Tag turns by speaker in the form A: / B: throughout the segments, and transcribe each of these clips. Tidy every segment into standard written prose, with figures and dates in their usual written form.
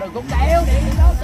A: cũng đeo điện đi đó.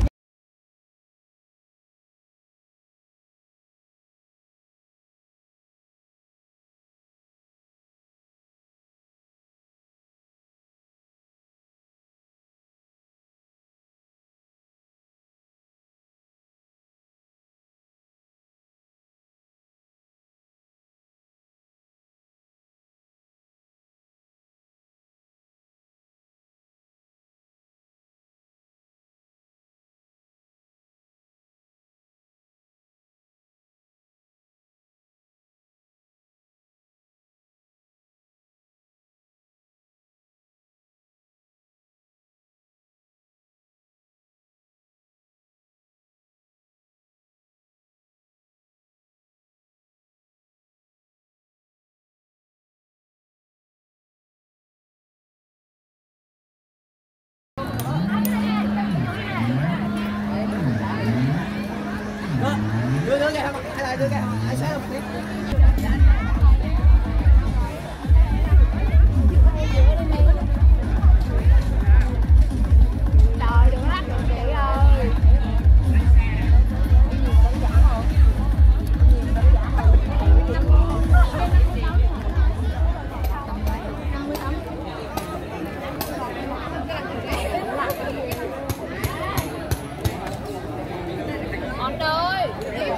A: Đưa cái hay là đưa cái ai sáng không?
B: Trời đừng lắc được chị ơi. Con ơi.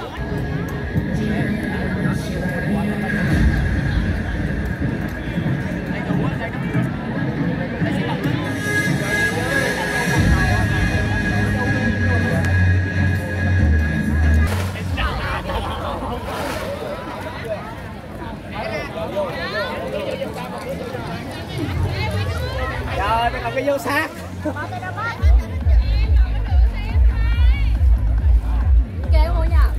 A: Trời, nó không có vô sát.
B: Kêu thôi nha.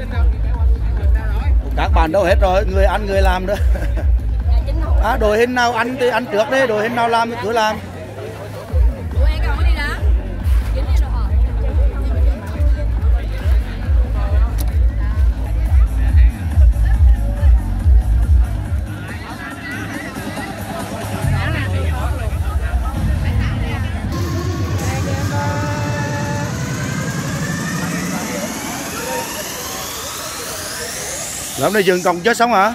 C: Các bạn đâu hết rồi, người ăn người làm nữa. Đội hình nào ăn thì ăn trước đi, đội hình nào làm thì cứ làm. Làm này dừng còng chết sống hả?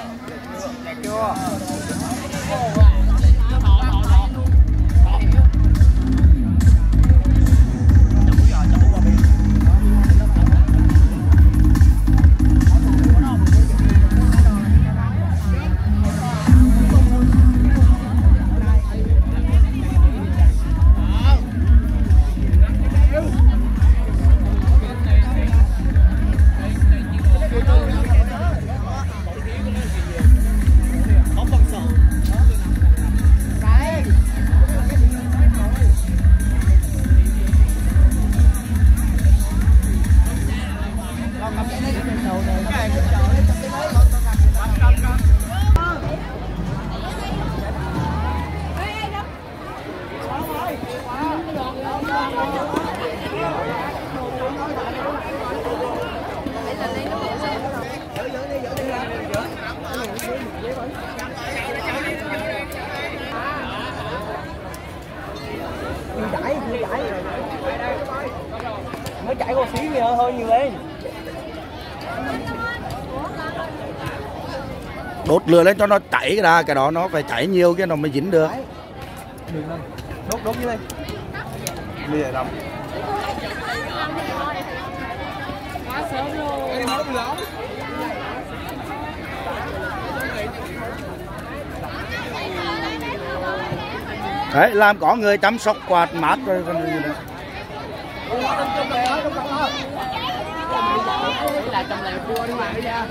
A: Nó chạy qua xí nhiều thôi nhiều lên.
C: Đốt lửa lên cho nó cháy ra, cái đó nó phải cháy nhiều cái nó mới dính được.
A: Đốt như đây. Lìa lắm.
B: Quá sớm luôn.
C: Đấy, làm có người chăm sóc quạt mát rồi còn gì nữa.
A: Là trong lều cua đi mà ra.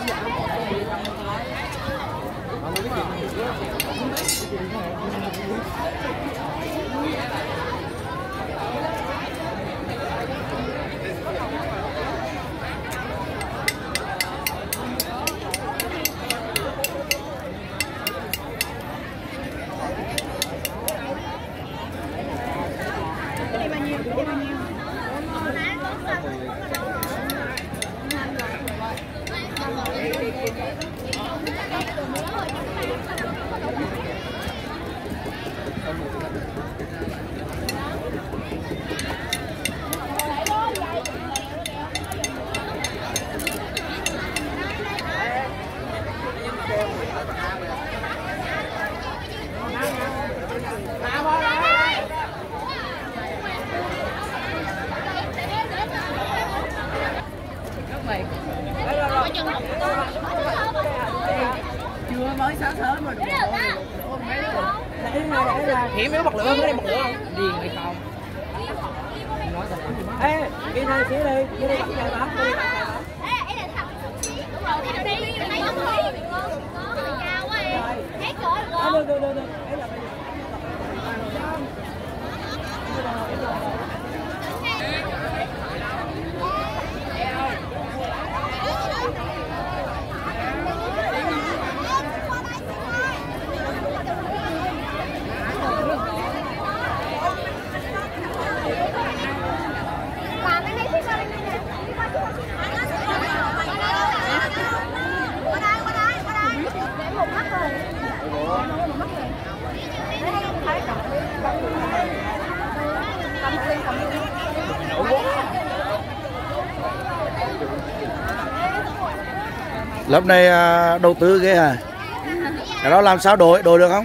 A: ơi sợ sợ mà đúng rồi. Hiểm yếu bật lửa mới đem bật lửa không? Điền hay không? Nói thật. Ê, đi này xíu đi, đi bật cây bấm, đi bật cây bấm.
B: Ê, là thật xíu. Đúng rồi, đi đi, thấy không? Cao quá em. Hết rồi được không?
A: Được.
C: Lớp này đầu tư ghê hả? Cái đó làm sao đổi được không?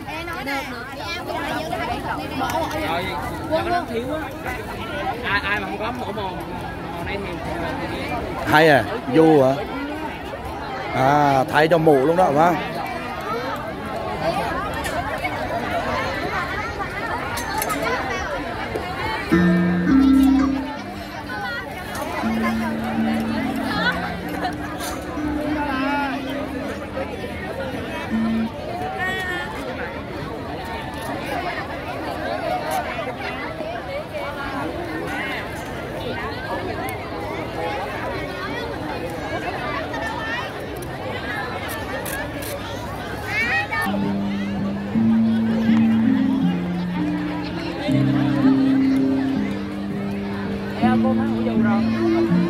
A: Ai mà không có mẫu màu này thì
C: Hay à? Du hả? À, thay cho mũ luôn đó phải không?
A: cô má hủ dù rồi.